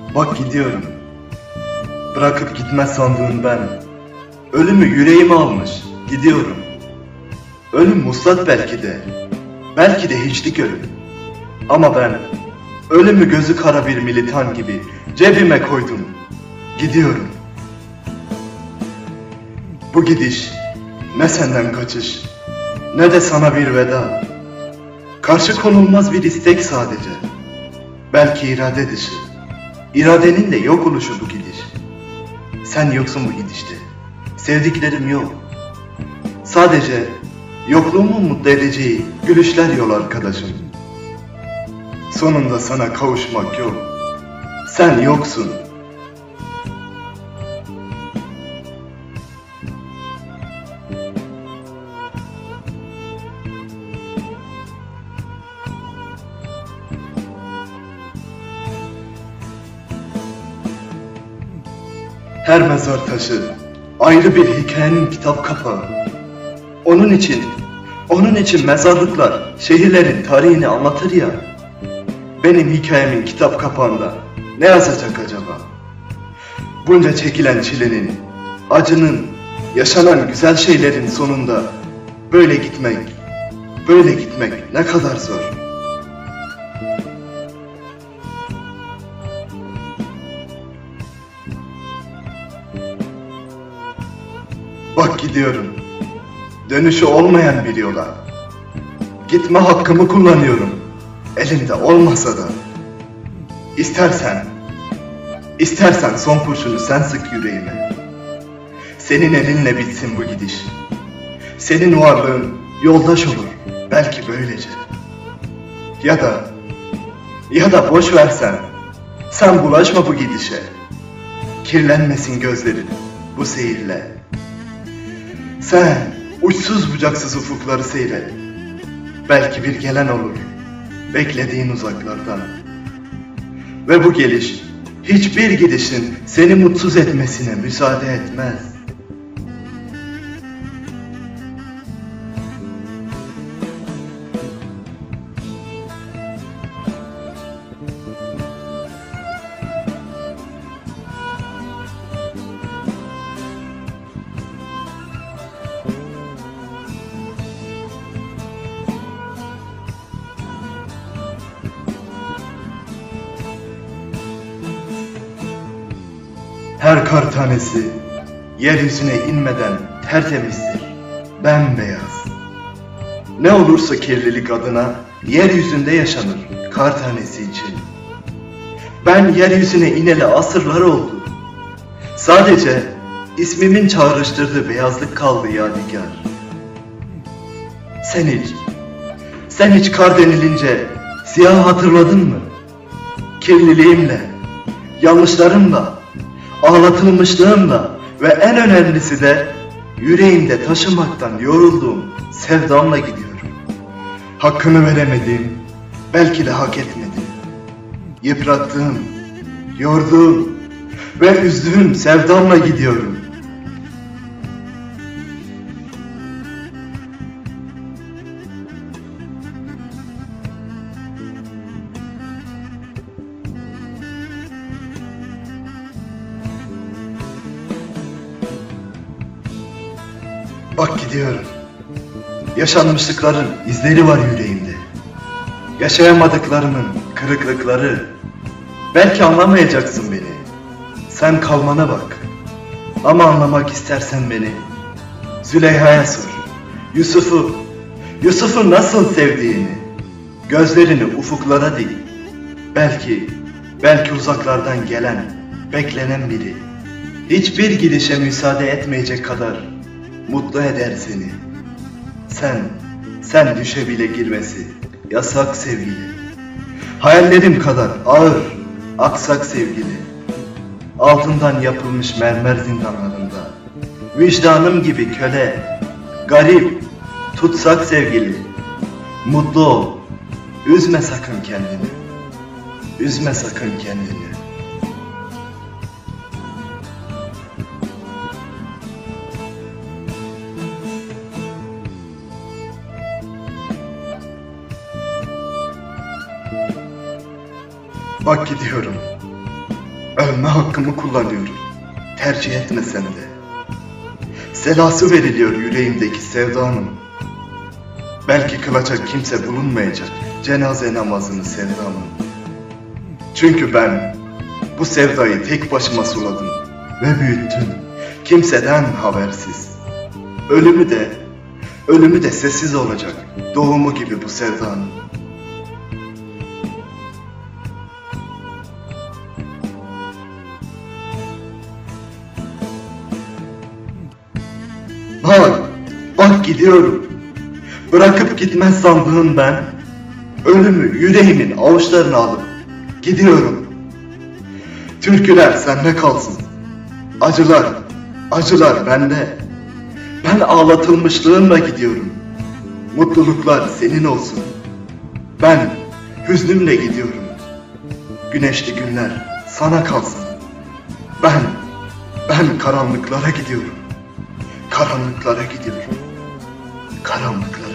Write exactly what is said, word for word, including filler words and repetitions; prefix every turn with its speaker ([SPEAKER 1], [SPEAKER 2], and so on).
[SPEAKER 1] Bak gidiyorum. Bırakıp gitmez sandığım ben. Ölümü yüreğime almış, gidiyorum. Ölüm muslat belki de. Belki de hiçlik ölüm. Ama ben ölümü gözü kara bir militan gibi cebime koydum. Gidiyorum. Bu gidiş ne senden kaçış, ne de sana bir veda. Karşı konulmaz bir istek sadece. Belki irade dışı. İradenin de yok oluşu bu gidiş. Sen yoksun bu gidişte. Sevdiklerim yok. Sadece yokluğumun mutlu edeceği gülüşler yol arkadaşım. Sonunda sana kavuşmak yok. Sen yoksun. Her mezar taşı ayrı bir hikayenin kitap kapağı. Onun için, onun için mezarlıklar şehirlerin tarihini anlatır ya. Benim hikayemin kitap kapağında ne yazacak acaba? Bunca çekilen çilenin, acının, yaşanan güzel şeylerin sonunda böyle gitmek, böyle gitmek ne kadar zor. Bak gidiyorum, dönüşü olmayan bir yola. Gitme hakkımı kullanıyorum, elimde olmasa da. İstersen, istersen son kurşunu sen sık yüreğime. Senin elinle bitsin bu gidiş. Senin varlığın yoldaş olur, belki böylece. Ya da, ya da boş versen, sen bulaşma bu gidişe. Kirlenmesin gözlerin bu seyirle. Sen uçsuz bucaksız ufukları seyret. Belki bir gelen olur, beklediğin uzaklardan. Ve bu geliş, hiçbir gidişin seni mutsuz etmesine müsaade etmez. Her kar tanesi yeryüzüne inmeden tertemizdir, bembeyaz. Ne olursa kirlilik adına yeryüzünde yaşanır kar tanesi için. Ben yeryüzüne ineli asırlar oldu. Sadece ismimin çağrıştırdığı beyazlık kaldı yadigar. Sen hiç, sen hiç kar denilince siyah hatırladın mı? Kirliliğimle, yanlışlarımla, ağlatılmışlığımla ve en önemlisi de yüreğimde taşımaktan yorulduğum sevdamla gidiyorum. Hakkını veremediğim, belki de hak etmedim. Yıprattığım, yorduğum ve üzdüğüm sevdamla gidiyorum. Bak gidiyorum. Yaşanmışlıkların izleri var yüreğimde. Yaşayamadıklarımın kırıklıkları. Belki anlamayacaksın beni. Sen kalmana bak. Ama anlamak istersen beni, Züleyha'ya sor. Yusuf'u, Yusuf'u nasıl sevdiğini. Gözlerini ufuklara dik. Belki, belki uzaklardan gelen, beklenen biri. Hiçbir gidişe müsaade etmeyecek kadar mutlu eder seni. Sen, sen düşe bile girmesi yasak sevgili. Hayallerim kadar ağır, aksak sevgili. Altından yapılmış mermer zindanlarında vicdanım gibi köle, garip, tutsak sevgili. Mutlu ol, üzme sakın kendini. Üzme sakın kendini. Bak gidiyorum. Ölme hakkımı kullanıyorum, tercih etmesem de. Selası veriliyor yüreğimdeki sevdanın. Belki kılacak kimse bulunmayacak cenaze namazını sevdamın. Çünkü ben bu sevdayı tek başıma suladım ve büyüttüm, kimseden habersiz. Ölümü de, ölümü de sessiz olacak, doğumu gibi bu sevdanın. Bak, bak gidiyorum. Bırakıp gitmez sandığım ben, ölümü yüreğimin avuçlarına alıp gidiyorum. Türküler sende kalsın, acılar, acılar bende. Ben ağlatılmışlığımla gidiyorum. Mutluluklar senin olsun. Ben hüznümle gidiyorum. Güneşli günler sana kalsın. Ben, ben karanlıklara gidiyorum. Karanlıklara gidiyorum. Karanlıklara.